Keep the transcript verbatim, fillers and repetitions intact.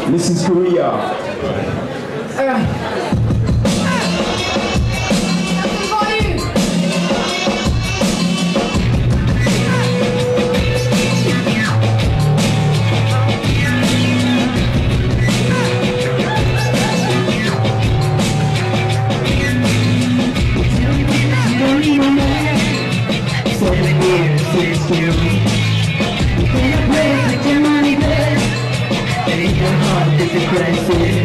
This is Korea. Uh. Seven years, six years. In a place with your money there, and in your heart is a crisis.